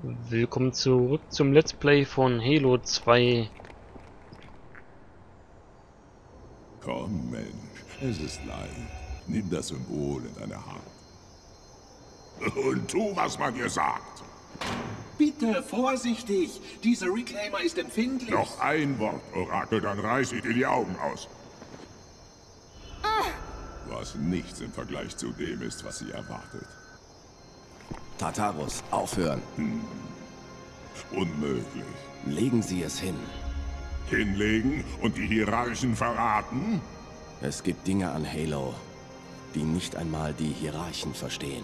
Willkommen zurück zum Let's Play von Halo 2. Komm, Mensch, es ist leicht. Nimm das Symbol in deine Hand. Und tu, was man dir sagt. Bitte, vorsichtig! Dieser Reclaimer ist empfindlich. Noch ein Wort, Orakel, dann reiß ich dir die Augen aus. Was nichts im Vergleich zu dem ist, was sie erwartet. Tartarus, aufhören. Unmöglich. Legen Sie es hin. Hinlegen und die Hierarchen verraten? Es gibt Dinge an Halo, die nicht einmal die Hierarchen verstehen.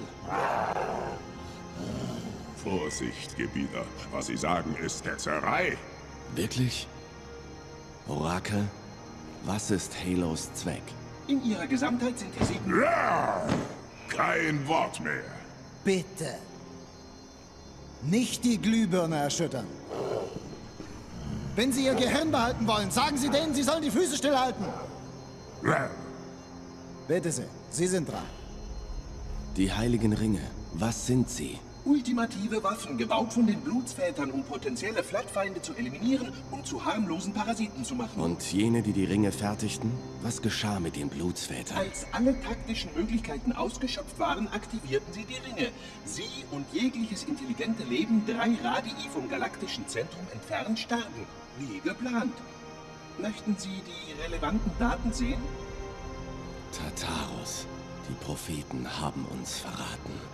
Vorsicht, Gebieter. Was sie sagen, ist Ketzerei. Wirklich? Orakel, was ist Halos Zweck? In ihrer Gesamtheit sind die Siegen... Ja, kein Wort mehr. Bitte. Nicht die Glühbirne erschüttern. Wenn Sie Ihr Gehirn behalten wollen, sagen Sie denen, Sie sollen die Füße stillhalten. Ja. Bitte sehr, Sie sind dran. Die Heiligen Ringe, was sind sie? Ultimative Waffen, gebaut von den Blutsvätern, um potenzielle Flatfeinde zu eliminieren und zu harmlosen Parasiten zu machen. Und jene, die die Ringe fertigten? Was geschah mit den Blutsvätern? Als alle taktischen Möglichkeiten ausgeschöpft waren, aktivierten sie die Ringe. Sie und jegliches intelligente Leben 3 Radii vom galaktischen Zentrum entfernt starben. Wie geplant. Möchten Sie die relevanten Daten sehen? Tartarus, die Propheten haben uns verraten.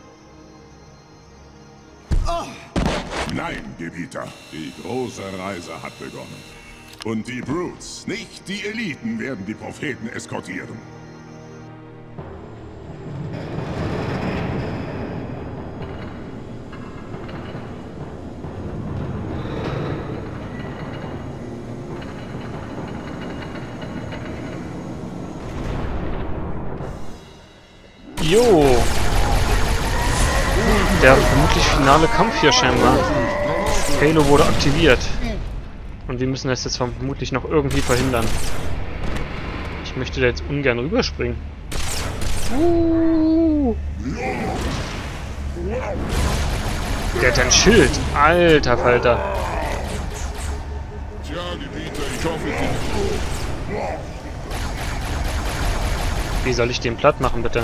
Nein, Gebieter. Die große Reise hat begonnen. Und die Brutes, nicht die Eliten, werden die Propheten eskortieren. Jo! Der vermutlich finale Kampf hier scheinbar. Halo wurde aktiviert. Und wir müssen das jetzt vermutlich noch irgendwie verhindern. Ich möchte da jetzt ungern rüberspringen. Der hat ein Schild. Alter Falter. Tja, Gebieter, ich hoffe, Wie soll ich den platt machen, bitte?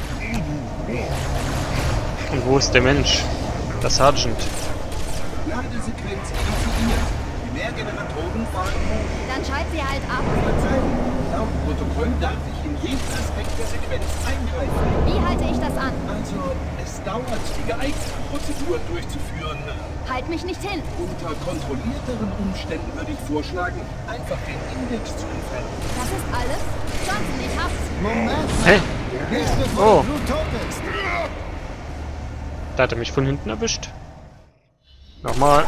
Und wo ist der Mensch? Der Sergeant. Ladesequenz initiiert. Primärgeneratoren fahren hoch. Dann schalt sie halt ab. Verzeihung. Laut Protokoll darf ich in jeden Aspekt der Sequenz eingreifen. Wie halte ich das an? Also, es dauert, die geeigneten Prozeduren durchzuführen. Halt mich nicht hin. Unter kontrollierteren Umständen würde ich vorschlagen, einfach den Index zu entfernen. Das ist alles? Johnson, ich hab's. Moment, Hä? nicht Oh. bevor du tot bist. Da hat er mich von hinten erwischt. Nochmal.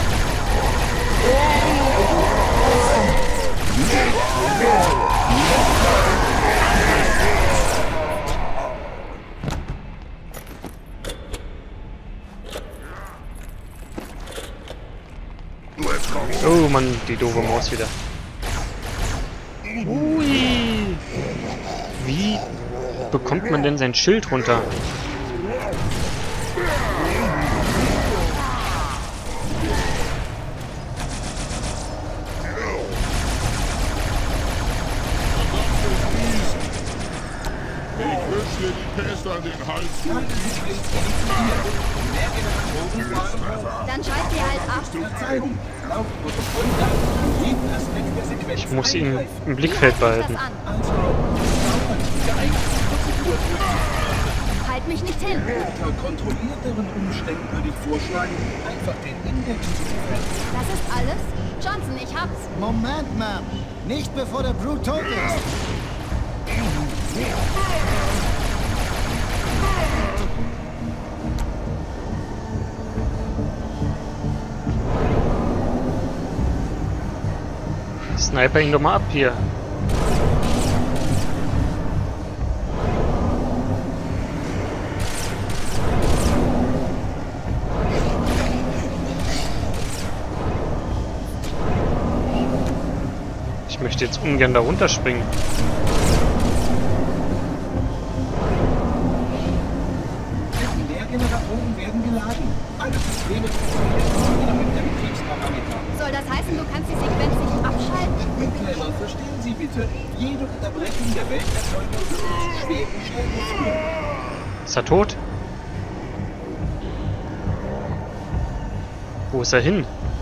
Oh Mann, die doofe Maus wieder. Ui. Wie bekommt man denn sein Schild runter? ich wünsche dir die Pest an den Hals. Ladesequenz initiiert. Primärgeneratoren fahren hoch. Dann schalt sie halt ab. Verzeihung. Laut Protokoll darf ich in jeden Aspekt der Sequenz Ich muss ihn eingreifen. im Blickfeld Wie halte ich behalten. das an? Also, es dauert, die geeigneten Prozeduren durchzuführen. Halt mich nicht hin. Unter kontrollierteren Umständen würde ich vorschlagen, einfach den Index zu entfernen. Das ist alles? Johnson, ich hab's. Moment, Ma'am. Nicht bevor der Brute tot ist. Sniper ihn doch mal ab hier. Ich möchte jetzt ungern da runterspringen. Generatoren werden geladen. Alle Systeme Bitte, jede Unterbrechung der Welterzeugung würde zu schweren Schäden führen. Ist er tot? Wo ist er hin?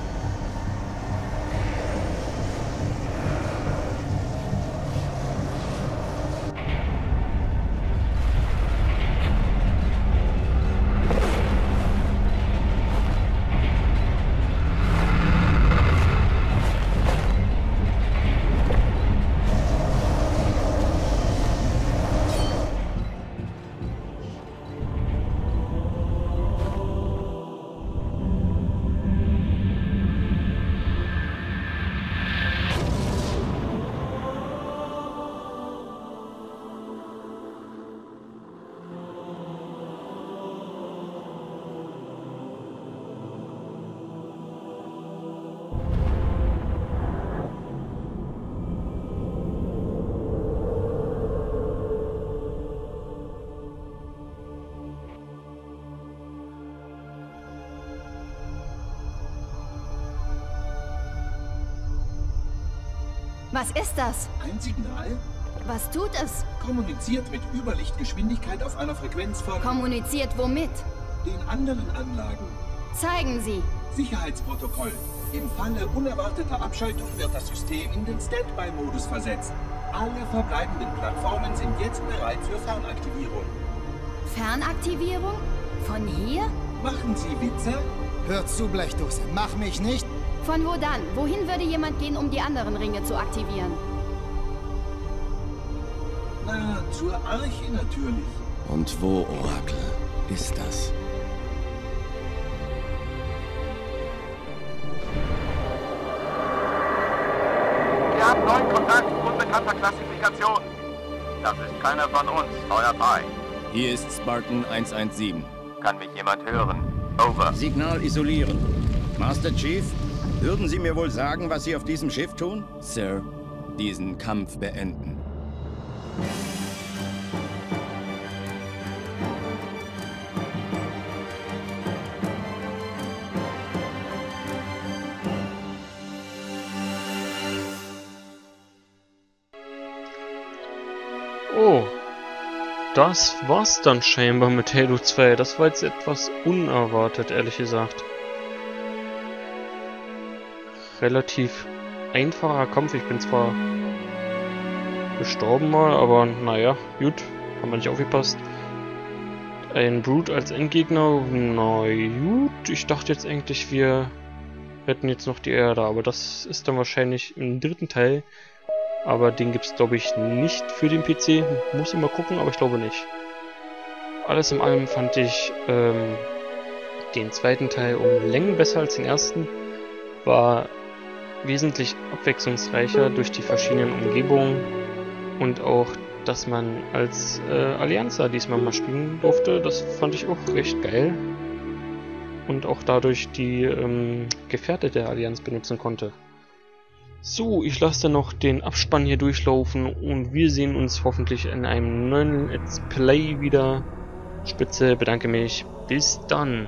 Was ist das? Ein Signal Was tut es? kommuniziert mit Überlichtgeschwindigkeit auf einer Frequenz von Kommuniziert womit? den anderen Anlagen. Zeigen Sie. Sicherheitsprotokoll. Im Falle unerwarteter Abschaltung wird das System in den Standby-Modus versetzt. Alle verbleibenden Plattformen sind jetzt bereit für Fernaktivierung. Fernaktivierung? Von hier? Machen Sie Witze? Hör zu, Blechdose. Mach mich nicht. Von wo dann? Wohin würde jemand gehen, um die anderen Ringe zu aktivieren? Na, zur Arche natürlich. Und wo, Orakel, ist das? Wir haben neuen Kontakt, unbekannter Klassifikation. Das ist keiner von uns, euer 3. Hier ist Spartan 117. Kann mich jemand hören? Over. Signal isolieren. Master Chief, würden Sie mir wohl sagen, was Sie auf diesem Schiff tun? Sir, diesen Kampf beenden. Oh, das war's dann scheinbar mit Halo 2. Das war jetzt etwas unerwartet, ehrlich gesagt. Relativ einfacher Kampf. Ich bin zwar gestorben mal, aber naja, gut, haben wir nicht aufgepasst. Ein Brute als Endgegner, na gut. Ich dachte jetzt eigentlich, wir hätten jetzt noch die Erde, aber das ist dann wahrscheinlich im dritten Teil. Aber den gibt es, glaube ich, nicht für den PC. Muss ich mal gucken, aber ich glaube nicht. Alles in allem fand ich den zweiten Teil um Längen besser als den ersten. War wesentlich abwechslungsreicher durch die verschiedenen Umgebungen. Und auch, dass man als Allianzer diesmal mal spielen durfte. Das fand ich auch recht geil. Und auch dadurch die Gefährte der Allianz benutzen konnte. So, ich lasse dann noch den Abspann hier durchlaufen und wir sehen uns hoffentlich in einem neuen Let's Play wieder. Spitze, bedanke mich. Bis dann.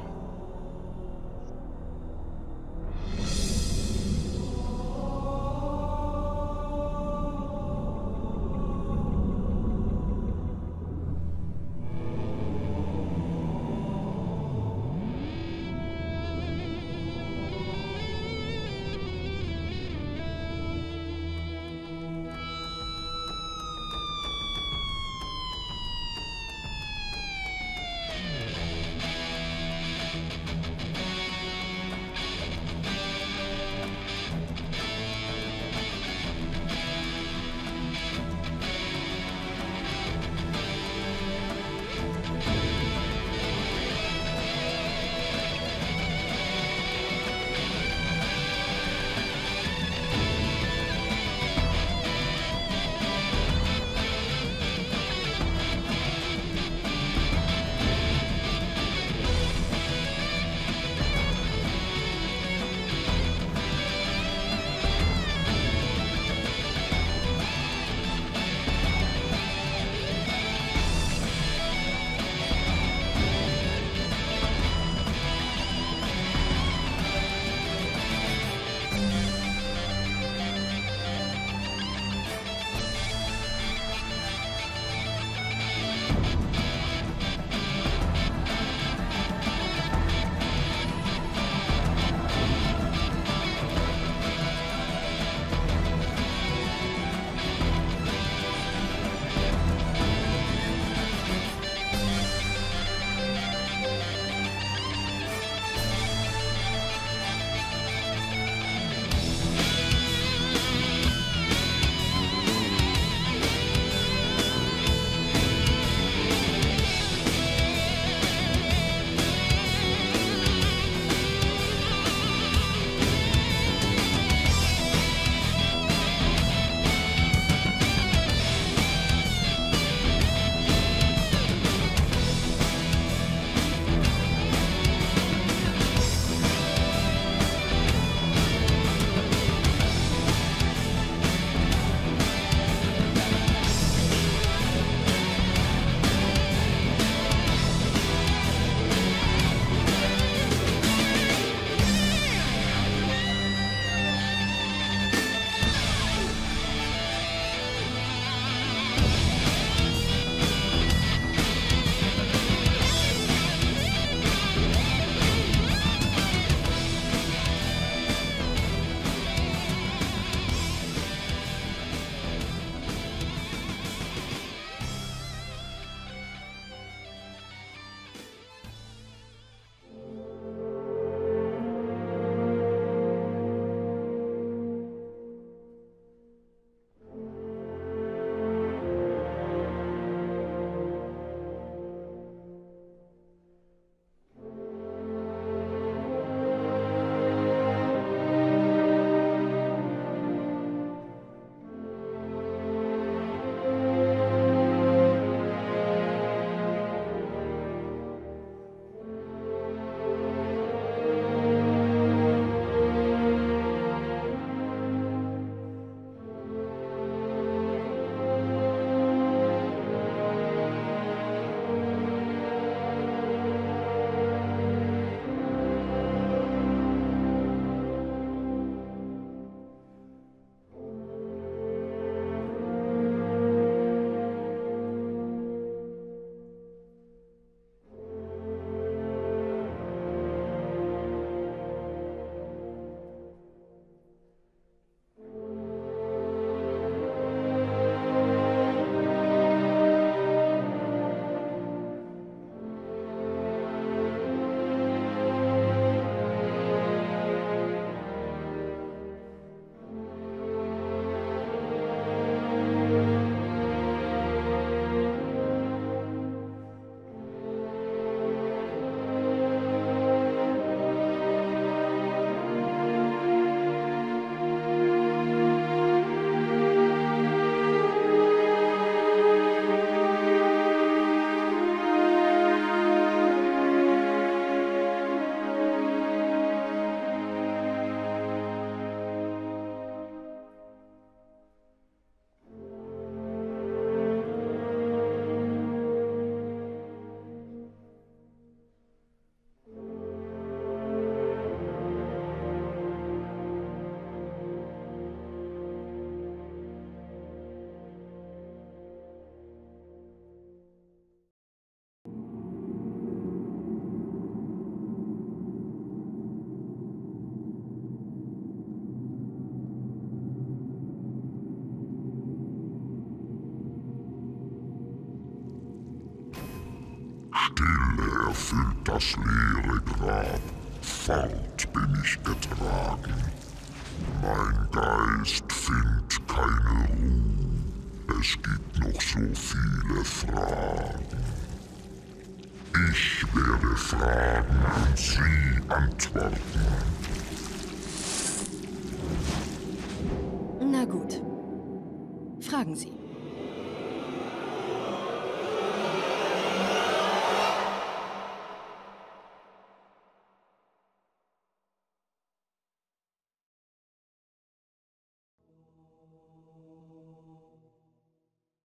füllt das leere Grab. Fort bin ich getragen. Mein Geist findet keine Ruhe. Es gibt noch so viele Fragen. Ich werde fragen und Sie antworten.